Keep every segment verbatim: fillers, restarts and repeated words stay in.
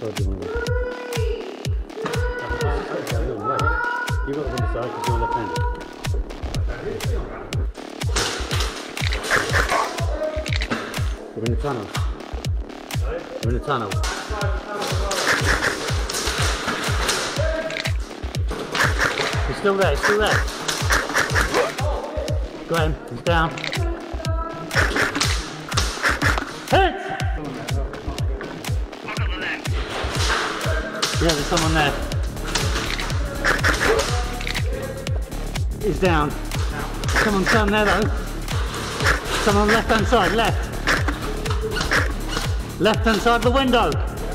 side do you want to go? You got to go this side because you're left-handed. We're in the tunnel. We're in the tunnel. He's still there, he's still there. Got him, he's down. Hit! Yeah, there's someone there. He's down. Someone's down there though. Someone on the left hand side, left. Left hand side of the window.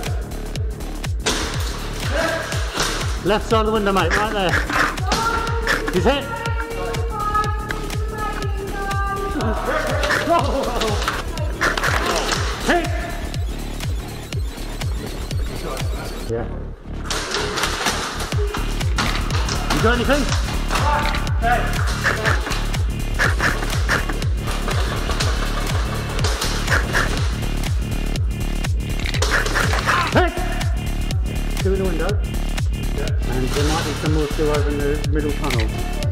Left side of the window, mate, right there. He's hit. Hit. Yeah. You got anything? Hit. Two in the window. And there might be some more still over in the middle tunnel.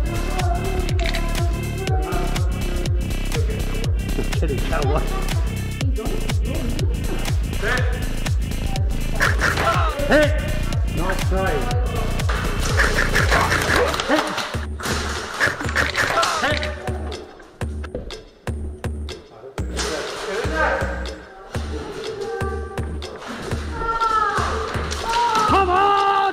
Just kidding, that one. Hit! Nice try. Hit! Hit! Come on!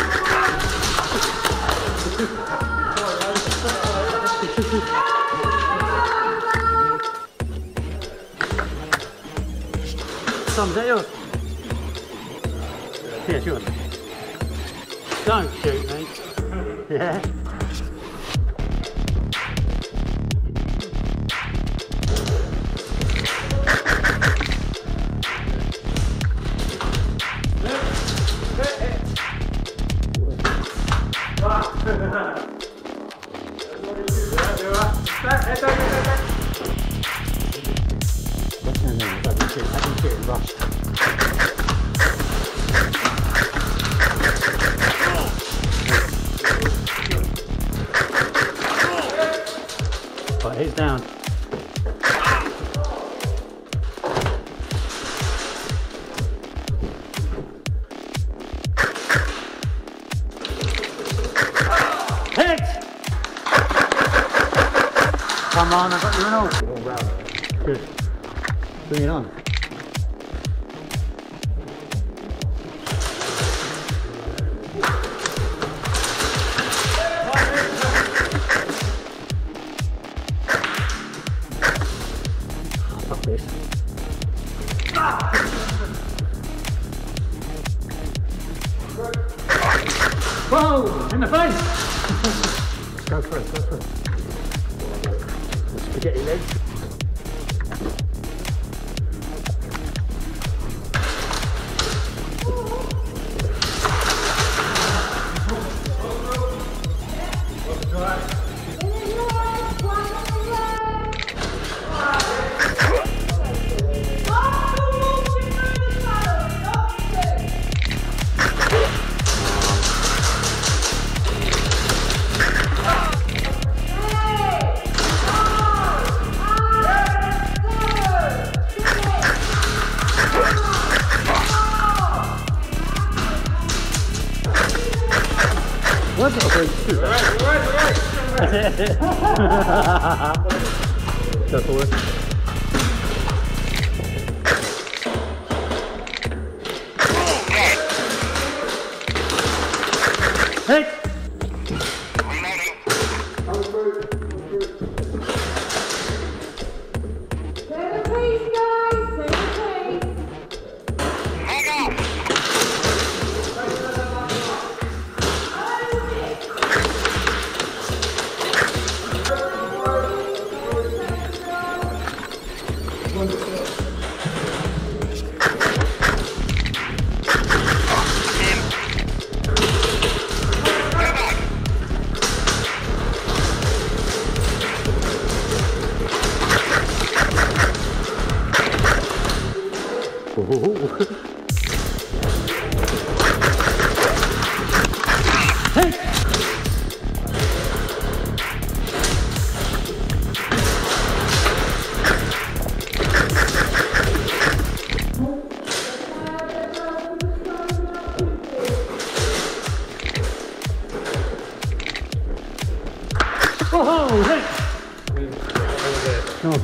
Tom, is that yours? Yeah, it's yours. Don't shoot me. Yeah. Right, he's down. Hit! Come on, I've got you in all. Good. Bring it on. Fuck this. Whoa! In the face! Go for it, go for it. The spaghetti legs. What? Okay, shoot. Right, right, right. That's it. Go forward. Hey!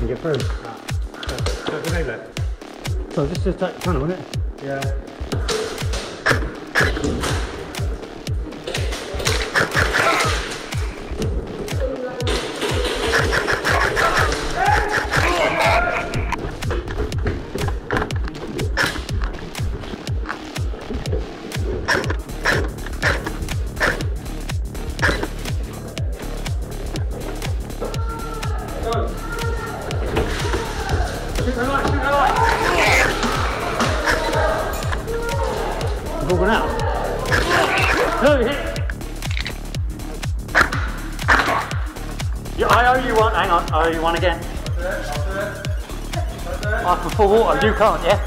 can get through. Ah. So, so move it. So this is that tunnel, isn't it? Yeah. Going out. No, hit. Yeah, I owe you one. Hang on, I owe you one again. I'll do it. I'll do it. I can full water. You can't, yeah.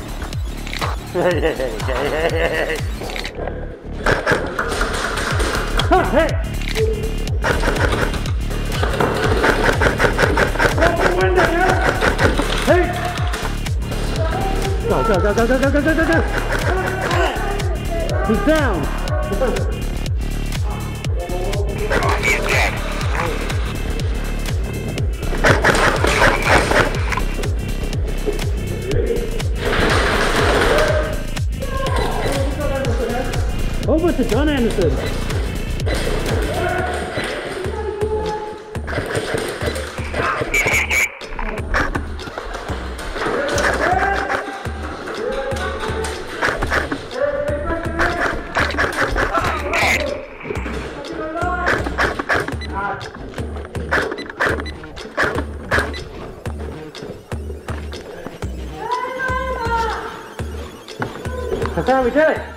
Come on, hit. Window, yeah. Hey. Go, go, go, go, go, go, go, go, go. He's down! He's dead. Over to John Anderson! That's how we do it.